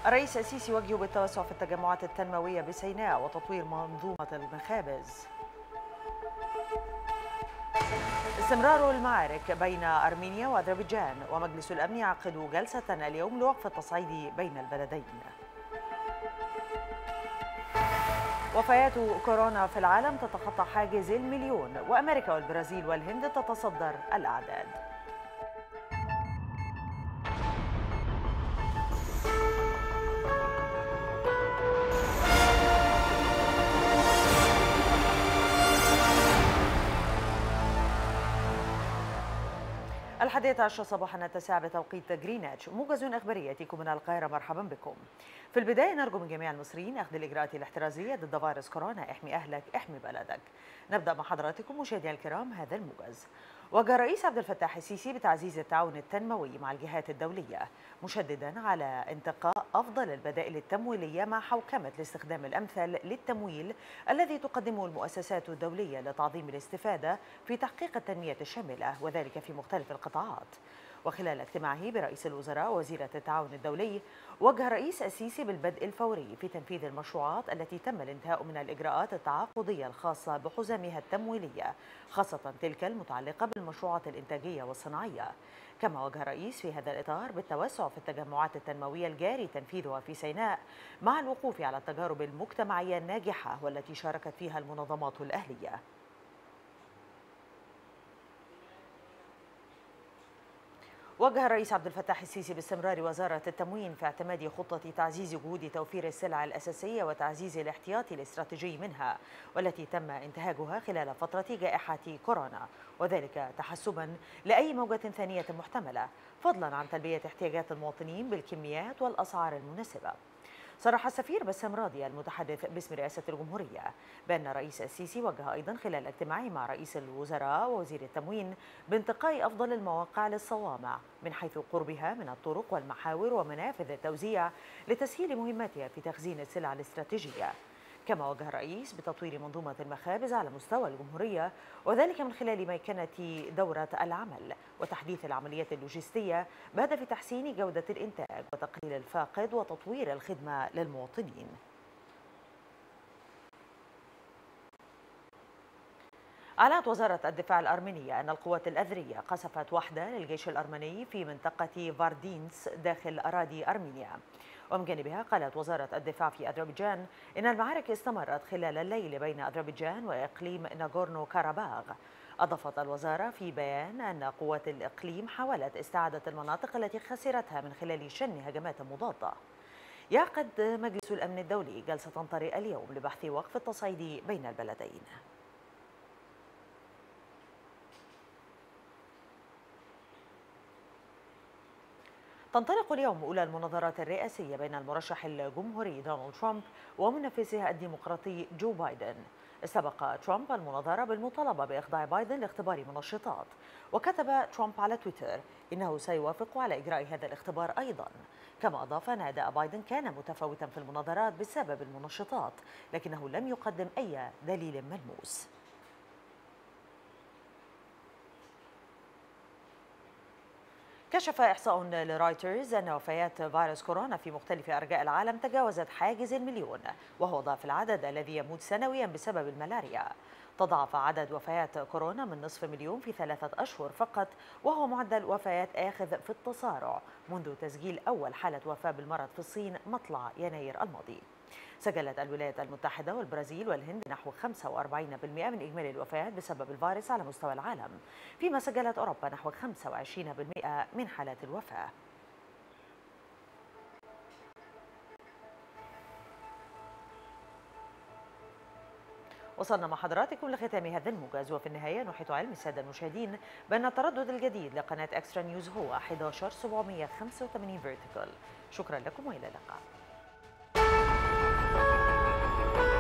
الرئيس السيسي يوجه بالتوسع في التجمعات التنموية بسيناء وتطوير منظومة المخابز. استمرار المعارك بين أرمينيا وأذربيجان، ومجلس الأمن يعقد جلسة اليوم لوقف التصعيد بين البلدين. وفيات كورونا في العالم تتخطى حاجز المليون، وأمريكا والبرازيل والهند تتصدر الأعداد. ال11 صباحا التاسعة بتوقيت جرينتش، موجز إخباري يأتيكم من القاهرة. مرحبا بكم. في البداية نرجو من جميع المصريين أخذ الإجراءات الاحترازية ضد فيروس كورونا. احمي أهلك احمي بلدك. نبدأ مع حضراتكم مشاهدينا الكرام هذا الموجز. وجه الرئيس عبد الفتاح السيسي بتعزيز التعاون التنموي مع الجهات الدولية، مشددا على انتقاء أفضل البدائل التمويلية مع حوكمة الاستخدام الأمثل للتمويل الذي تقدمه المؤسسات الدولية لتعظيم الاستفادة في تحقيق التنمية الشاملة، وذلك في مختلف القطاعات. وخلال اجتماعه برئيس الوزراء ووزيرة التعاون الدولي، وجه الرئيس السيسي بالبدء الفوري في تنفيذ المشروعات التي تم الانتهاء من الإجراءات التعاقدية الخاصة بحزمها التمويلية، خاصة تلك المتعلقة بالمشروعات الإنتاجية والصناعية. كما وجه الرئيس في هذا الإطار بالتوسع في التجمعات التنموية الجاري تنفيذها في سيناء، مع الوقوف على التجارب المجتمعية الناجحة والتي شاركت فيها المنظمات الأهلية. وجه الرئيس عبد الفتاح السيسي باستمرار وزارة التموين في اعتماد خطة تعزيز جهود توفير السلع الأساسية وتعزيز الاحتياطي الاستراتيجي منها، والتي تم انتهاجها خلال فترة جائحة كورونا، وذلك تحسبا لأي موجة ثانية محتملة، فضلا عن تلبية احتياجات المواطنين بالكميات والأسعار المناسبة. صرح السفير بسام راضي المتحدث باسم رئاسة الجمهورية بأن الرئيس السيسي وجه أيضا خلال اجتماعه مع رئيس الوزراء ووزير التموين بانتقاء أفضل المواقع للصوامع من حيث قربها من الطرق والمحاور ومنافذ التوزيع لتسهيل مهمتها في تخزين السلع الاستراتيجية. كما وجه الرئيس بتطوير منظومة المخابز على مستوى الجمهورية، وذلك من خلال ميكنة دورة العمل وتحديث العمليات اللوجستية بهدف تحسين جودة الإنتاج وتقليل الفاقد وتطوير الخدمة للمواطنين. أعلنت وزارة الدفاع الأرمينية أن القوات الأذرية قصفت وحدة للجيش الأرمني في منطقة فاردينس داخل أراضي أرمينيا. ومن جانبها قالت وزارة الدفاع في أذربيجان إن المعارك استمرت خلال الليل بين أذربيجان وإقليم ناغورنو كاراباغ. أضافت الوزارة في بيان أن قوات الإقليم حاولت استعادة المناطق التي خسرتها من خلال شن هجمات مضادة. يعقد مجلس الأمن الدولي جلسة طارئة اليوم لبحث وقف التصعيد بين البلدين. تنطلق اليوم أولى المناظرات الرئاسية بين المرشح الجمهوري دونالد ترامب ومنافسه الديمقراطي جو بايدن. استبق ترامب المناظرة بالمطالبة بإخضاع بايدن لاختبار منشطات، وكتب ترامب على تويتر إنه سيوافق على إجراء هذا الاختبار أيضا. كما أضاف أن أداء بايدن كان متفاوتا في المناظرات بسبب المنشطات، لكنه لم يقدم أي دليل ملموس. كشف إحصاء لرايترز أن وفيات فيروس كورونا في مختلف أرجاء العالم تجاوزت حاجز المليون، وهو ضعف العدد الذي يموت سنويا بسبب الملاريا. تضاعف عدد وفيات كورونا من نصف مليون في 3 أشهر فقط، وهو معدل وفيات آخذ في التصارع منذ تسجيل أول حالة وفاة بالمرض في الصين مطلع يناير الماضي. سجلت الولايات المتحدة والبرازيل والهند نحو 45% من إجمالي الوفيات بسبب الفيروس على مستوى العالم، فيما سجلت أوروبا نحو 25% من حالات الوفاة. وصلنا مع حضراتكم لختام هذا الموجز، وفي النهاية نحيط علم السادة المشاهدين بأن التردد الجديد لقناة إكسترا نيوز هو 11785 فيرتيكال. شكرا لكم وإلى اللقاء.